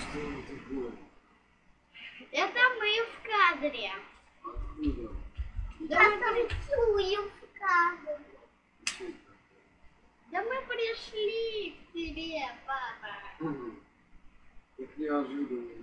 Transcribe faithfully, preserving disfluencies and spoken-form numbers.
Что это такое? Это мы в кадре. Откуда? Да мы танцуем в кадре. Да мы пришли к тебе, папа. Как неожиданно.